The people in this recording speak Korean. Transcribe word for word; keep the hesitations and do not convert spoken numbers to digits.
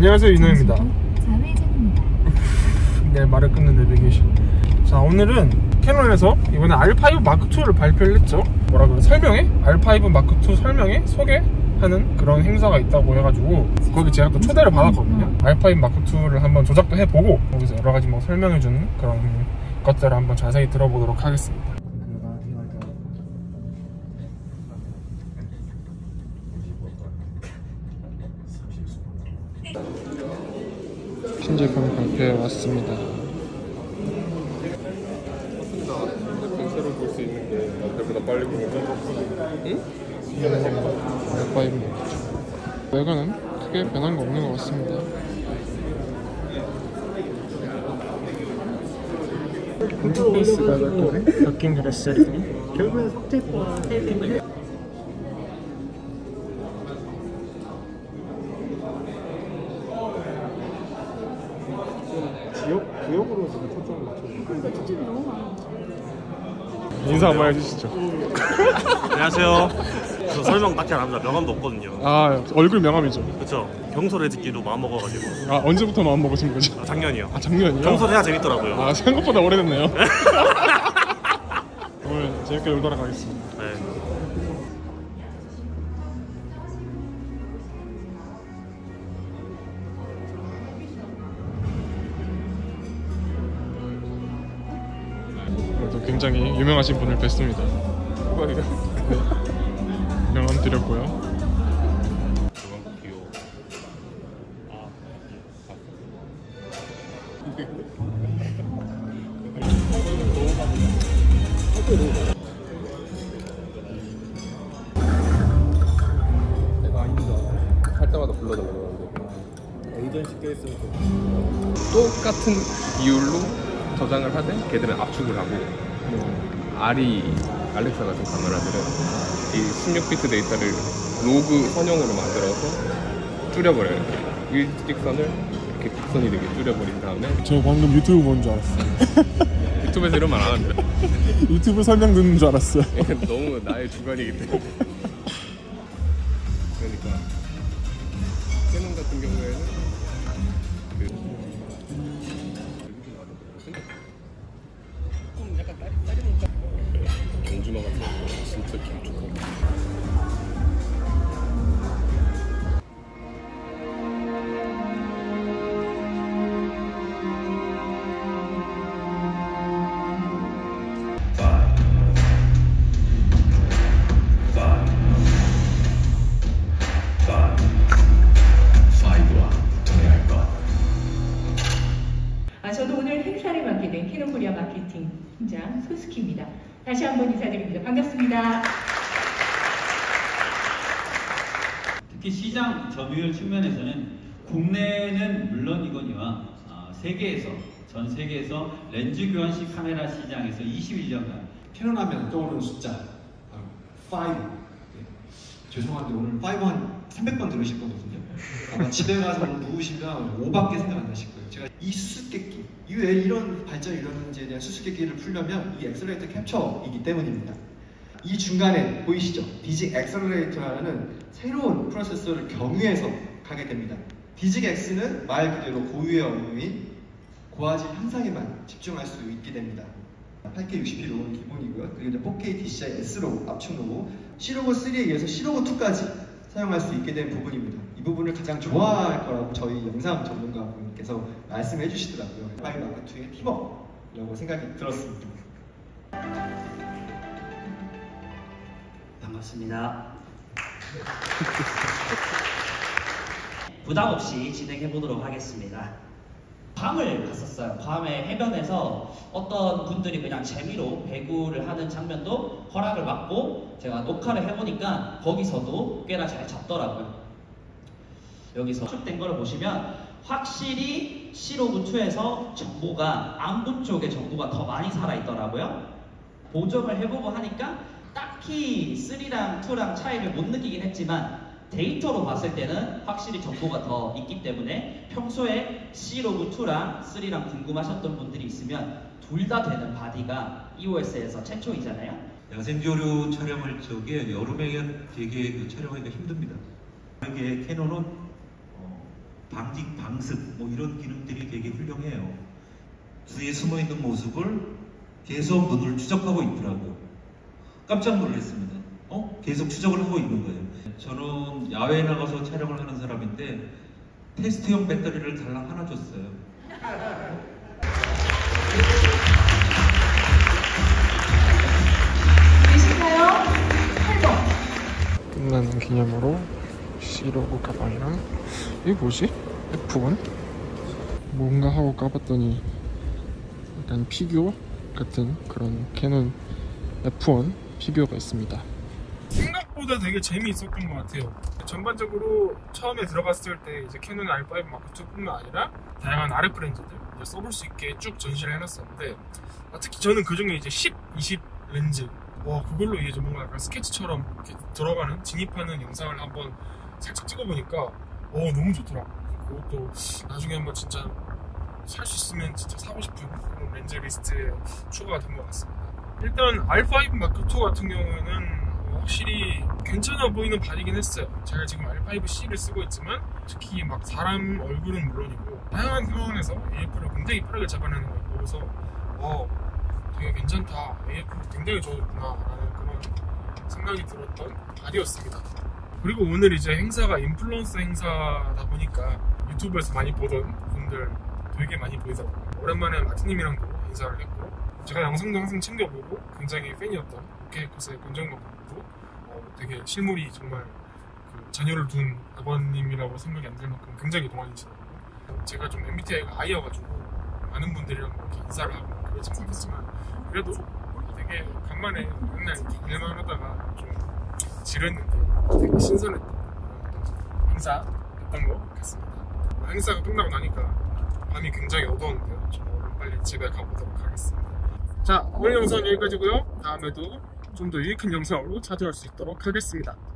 안녕하세요, 윤호입니다. 네, 말을 끊는 내비게이션. 자, 오늘은 캐논에서 이번에 알 파이브 마크 투를 발표를 했죠. 뭐라 그래, 설명회? 알 파이브 마크 투 설명회? 소개하는 그런 행사가 있다고 해가지고 거기 제가 또 초대를 받았거든요. 알 파이브 마크 투를 한번 조작도 해보고 거기서 여러가지 뭐 설명해주는 그런 것들을 한번 자세히 들어보도록 하겠습니다. 신제품 발표에 왔습니다. 새로 볼 수 있는 게 나보다 빨리 보면 응? 알 파이브 외관은 크게 변한 거 없는 것 같습니다. 인터페이스가 바뀐 그랬어요. 결국엔 선택과 때문에 지역, 구역으로 지금 초점을 맞춰주는 그러니까 초점이 너무 많아. 인사 한번 해주시죠. 안녕하세요. 저 설명 딱히 안 합니다. 명함도 없거든요. 아, 얼굴 명함이죠. 그쵸. 경솔해 듣기로 마음먹어가지고. 아, 언제부터 마음 먹으신 거죠? 아, 작년이요. 아, 작년이요? 경솔해야 재밌더라고요. 아, 생각보다 오래됐네요. 오늘 재밌게 놀도록 하겠습니다. 네. 그래도 굉장히 유명하신 분을 뵀습니다. 네. 명함 드렸고요. 내가 아닙니다. 할 때마다 불러달라고 하는데 에이전시 케이스는 똑같은 비율로 저장을 하되 걔들은 압축을 하고 R이 알렉사 같은 카메라들은 이 십육 비트 데이터를 로그 선형으로 만들어서 줄여버려요. 일직선을 이렇게 곡선이 되게 줄여버린 다음에 저 방금 유튜브 본 줄 알았어요. 유튜브에서 이런 말 안 합니다. 유튜브 설명 듣는 줄 알았어요. 너무 나의 주관이기 때문에. 그러니까 캐논 같은 경우에는 그 조금 약간 딸 딸이는 경주마 같은 거 진짜 길쭉하고. 저도 오늘 행사를 맡게 된 캐논 코리아 마케팅 팀장 소스키입니다. 다시 한번 인사드립니다. 반갑습니다. 특히 시장 점유율 측면에서는 국내는 물론이거니와 어, 세계에서 전 세계에서 렌즈 교환식 카메라 시장에서 이십일 년간 캐논 하면 떠오르는 숫자 오. 네. 죄송한데 오늘 오 한 삼백 번 들으실 거거든요. 아마 집에 가서 누우시면 오밖에 생각 안 나실 거예요. 제가 이 수수께끼, 이 왜 이런 발전이 일어나는지에 대한 수수께끼를 풀려면 이 엑셀레이터 캡처이기 때문입니다. 이 중간에 보이시죠? 디직 엑셀레이터라는 새로운 프로세서를 경유해서 가게 됩니다. 디직 X는 말 그대로 고유의 업무인 고화질 향상에만 집중할 수 있게 됩니다. 팔 케이 육십 피 로고는 기본이고요. 그리고 이제 포 케이 디씨아이 에스로 압축 로고, 씨로고 쓰리에 이어서 씨로고 투까지 사용할 수 있게 된 부분입니다. 이 부분을 가장 좋아할 거라고 저희 영상 전문가분께서 말씀해 주시더라고요. 파이브 마크 투의 팀워크라고 생각이 들었습니다. 반갑습니다. 부담 없이 진행해 보도록 하겠습니다. 밤을 갔었어요. 밤에 해변에서 어떤 분들이 그냥 재미로 배구를 하는 장면도 허락을 받고 제가 녹화를 해보니까 거기서도 꽤나 잘 잡더라고요. 여기서 축된 걸 보시면 확실히 씨로그 투에서 정보가 안부 쪽에 정보가 더 많이 살아있더라고요. 보정을 해보고 하니까 딱히 쓰리랑 투랑 차이를 못 느끼긴 했지만 데이터로 봤을 때는 확실히 정보가 더 있기 때문에 평소에 씨로그 투랑 쓰리랑 궁금하셨던 분들이 있으면 둘 다 되는 바디가 이오에스에서 최초이잖아요. 야생조류 촬영할 적에 여름에 되게 그 촬영하기가 힘듭니다. 이게 캐논은 어, 방직, 방습 뭐 이런 기능들이 되게 훌륭해요. 뒤에 숨어있는 모습을 계속 눈을 추적하고 있더라고요. 깜짝 놀랐습니다. 어? 계속 추적을 하고 있는 거예요. 저는 야외에 나가서 촬영을 하는 사람인데 테스트용 배터리를 달랑 하나 줬어요. 계신가요? 팔 번. 끝나는 기념으로 C로고 가방이랑 이게 뭐지? 에프 원? 뭔가 하고 까봤더니 약간 피규어 같은 그런 캐논 에프 원 피규어가 있습니다. 생각보다 되게 재미있었던 것 같아요. 전반적으로 처음에 들어갔을 때 이제 캐논 알 파이브 마크 투 뿐만 아니라 다양한 알에프 렌즈들 이제 써볼 수 있게 쭉 전시를 해놨었는데, 특히 저는 그 중에 이제 십, 이십 렌즈, 와 그걸로 이제 뭔가 약간 스케치처럼 이렇게 들어가는 진입하는 영상을 한번 살짝 찍어보니까 어 너무 좋더라고. 그것도 나중에 한번 진짜 살 수 있으면 진짜 사고 싶은 그런 렌즈 리스트에 추가가 된 것 같습니다. 일단 알 파이브 마크 투 같은 경우에는 확실히 괜찮아 보이는 바디긴 했어요. 제가 지금 알 파이브 씨를 쓰고 있지만 특히 막 사람 얼굴은 물론이고 다양한 상황에서 에이에프를 굉장히 빠르게 잡아내는 걸 보고서 어 되게 괜찮다, 에이에프 굉장히 좋구나 라는 그런 생각이 들었던 바디였습니다. 그리고 오늘 이제 행사가 인플루언서 행사다 보니까 유튜브에서 많이 보던 분들 되게 많이 보이더라고요. 오랜만에 마티님이랑도 인사를 했고, 제가 영상도 항상 챙겨보고 굉장히 팬이었던 오케이컷의 권정범도 어, 되게 실물이 정말 그 자녀를 둔 아버님이라고 생각이 안 들 만큼 굉장히 동안이시더라고요. 제가 좀 엠비티아이가 아이여가지고 많은 분들이랑 이렇게 인사를 하고 그러진 못했지만 그래도 되게 간만에 맨날 일만 하다가 좀 지렸는데 되게 신선했던 행사였던 것 같습니다. 행사가 끝나고 나니까 밤이 굉장히 어두웠는데요. 저는 빨리 집에 가보도록 하겠습니다. 자, 오늘 영상은 여기까지고요. 다음에도 좀 더 유익한 영상으로 찾아올 수 있도록 하겠습니다.